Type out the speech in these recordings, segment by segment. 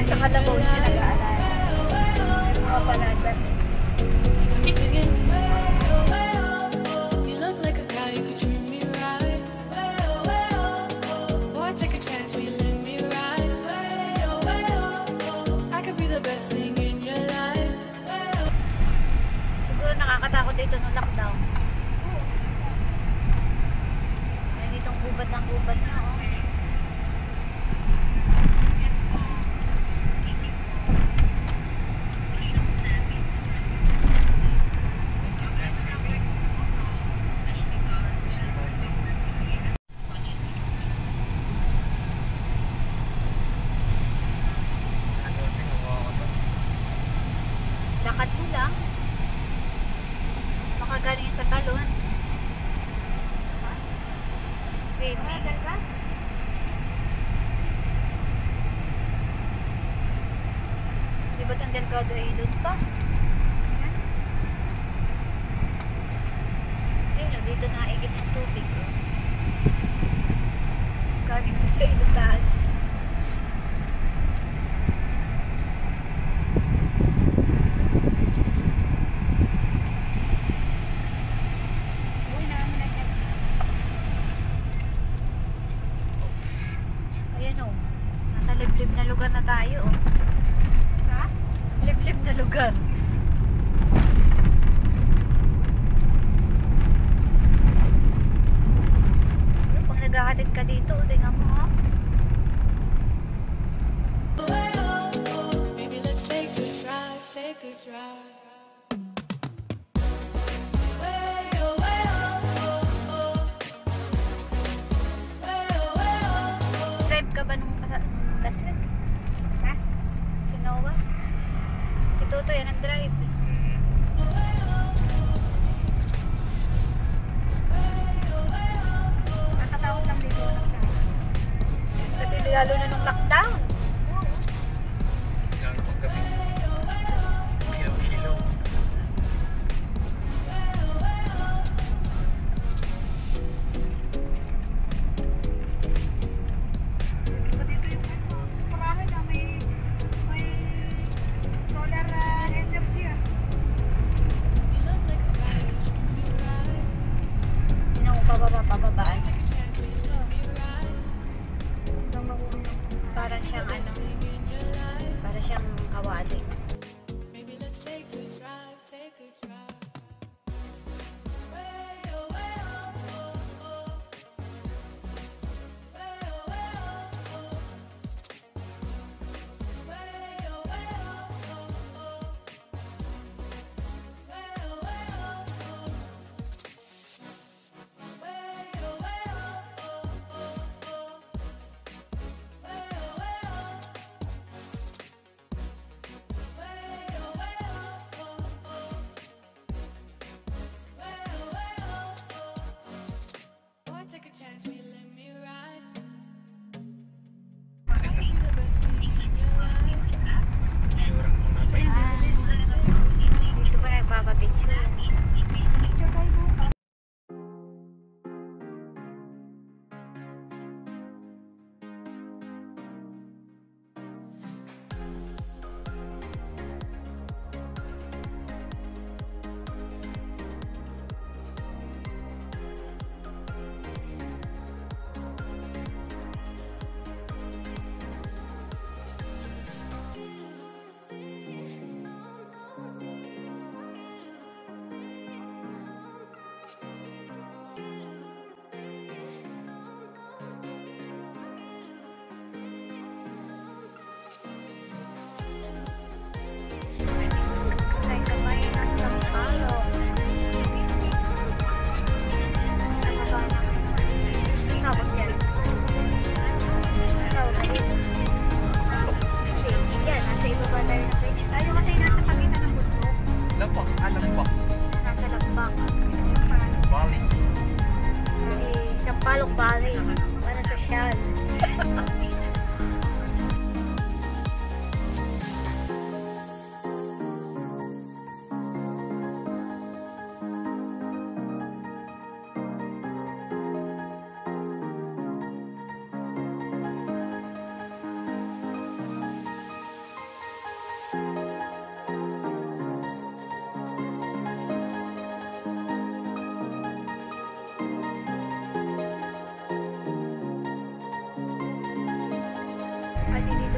sa kalabaw siya nag-aalala. Mga palada. Siguro nakakatakot dito nung lockdown. Ay, ditong gubat ng gubat na, oh. Lakad mo lang. Makagaling sa talon. Swimming. Di ba't ang Delgado ay doon pa? Ayun, dito naigit ng tubig. Galing to sa ilutaas. Liblib na lugar na tayo, oh. Sa? Liblib na lugar. Pag naghahatid ka dito, tingnan mo, oh. Maybe let's take a drive, take a drive. Drive ka ba nung last week? Ha? Si Noah? Si Toto yan nag-drive. Nakatakot lang dito. Lalo na nung lockdown. Lalo paggabi. Ilaw-ilaw. Solar energy, ah.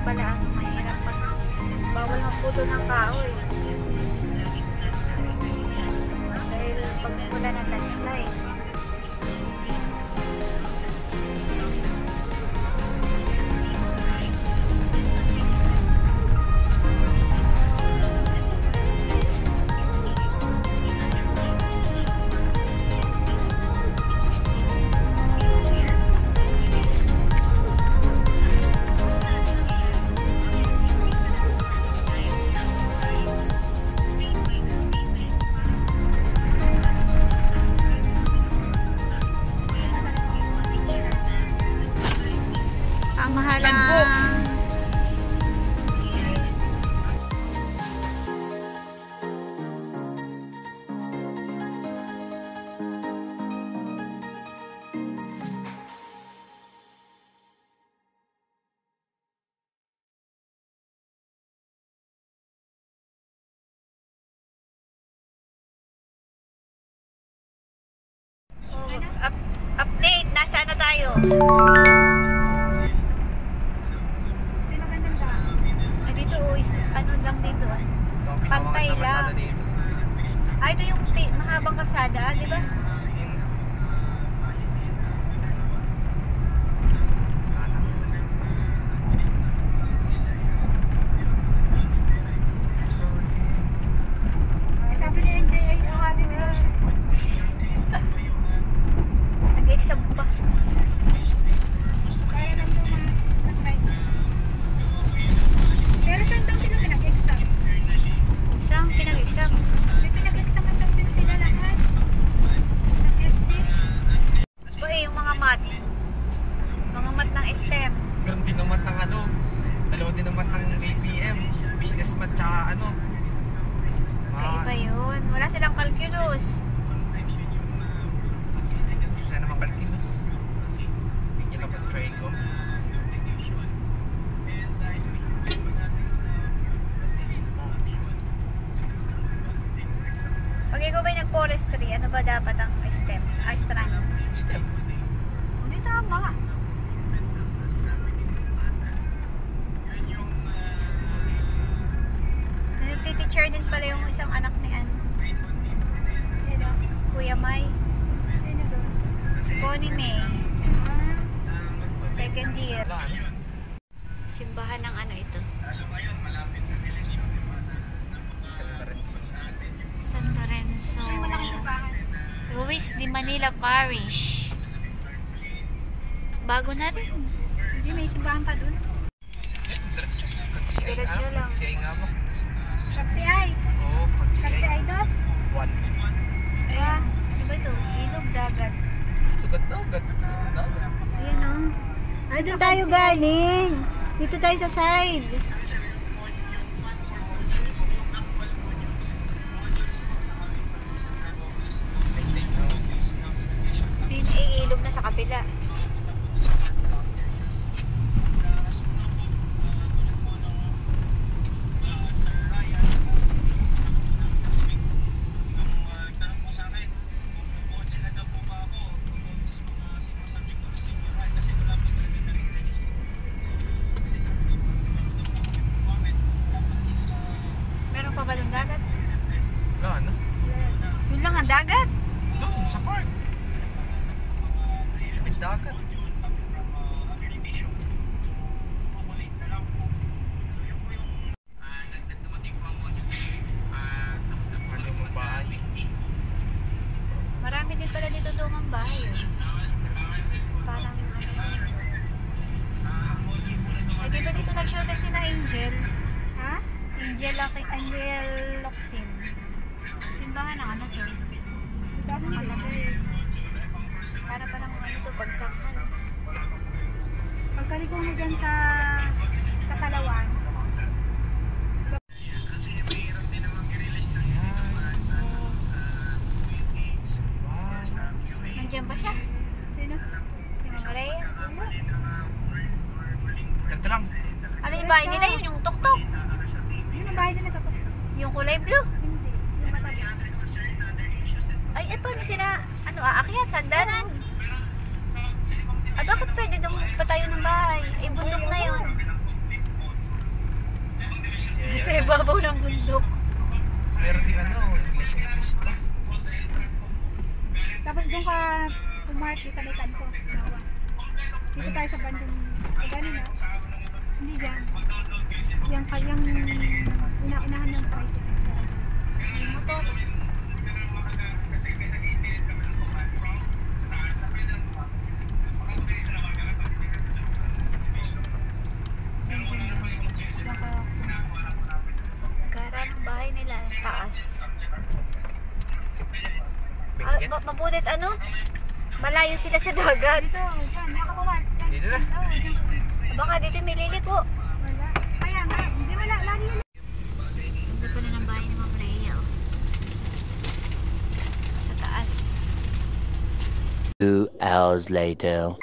pala ano, mahirap pag bawal magputo ng kahoy. Dahil pag wala ng landslide. Ang mahalang update, nasaan na tayo? Dito is ano lang dito ah. Pantay lang. Ah, ito yung mahabang kalsada, di ba? Sabi ni NJ ay ating nag-exam pa. Kaya lang pero saan daw sila pinag-exam? Saan pinag-exam? May pinag-examan daw din sila lahat. Nag-SC. O yung mga mat. Mga mat ng STEM. Meron din ng mat ng ano. Dalawa din ng mat ng APM. Business mat tsaka ano. Kaiba yun. Wala silang calculus. Gusto na naman calculus. Hindi nyo lang pag-try ko. Pag ikaw ba'y nag-forestry, ano ba dapat ang STEM? Strand? Step. Hindi tama. Nagtiteacher din pala yung isang anak ni Kuya May. Sino doon? Si Connie May. Second year. Simbahan ng ano ito? San Lorenzo. Ruiz de Manila Parish. Bago na rin. Hindi, may simbahan pa dun. Diretso lang. Kagsiyay nga ba? Kagsiyay. Oo, kagsiyay. Kagsiyay dos. 1. Ayan. Ano ba ito? Ilog, dagat. Dagat. Ayan o. Ay, doon tayo galing. Dito tayo sa side. Hindi na iilog na sa kapila. Meron pa ba ng dagat? Wala na. Yun lang ang dagat. Doon, sa park. May dagat. Ano mo bahay? Marami din pala dito lumang bahay. Parang ano. Ay, di ba dito nag-shooting si na Angel? Ha? Angel Locsin. Simbahan ng ano to? Simbahan ng malagay. Para parang ano to, pagsakhan. Pagkaliko mo dyan sa Palawan. Nandiyan ba siya? Sino? Si Mama Rhea? Ganito lang. Ano yung bahay nila yun? Yung tuktok? Yun ang bahay nila sa tuktok. Yung kulay blue? Hindi. Yung matabi. Ay, paano sila, aakyat, sagdanan? Ah, bakit pwede doon patayo ng bahay? Eh, bundok na yun. ibabaw ng bundok. Meron din ano, English to. Tapos doon ka pumark sa may kanto. Nawa. Dito tayo sa bandong gano'n na. Hindi dyan. Yung una-unahan ng tricycle. May motor. Diyan ka. Gara ng bahay nila, taas. Bingkit. Mabutit ano? Malayo sila sa dagat. Dito, dyan. Nakapamark. Dyan. Dito na. Oo, dyan. Baka dito may liliko. Wala. Kaya nga. Hindi wala. Lagi yun. Ganda pa na ng bahay ni Ma'am Rhea, oh. Sa taas. 2 hours later.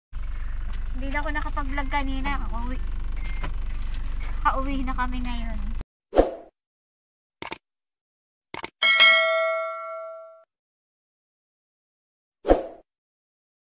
Hindi na ako nakapag-vlog kanina. Kauwi na kami ngayon.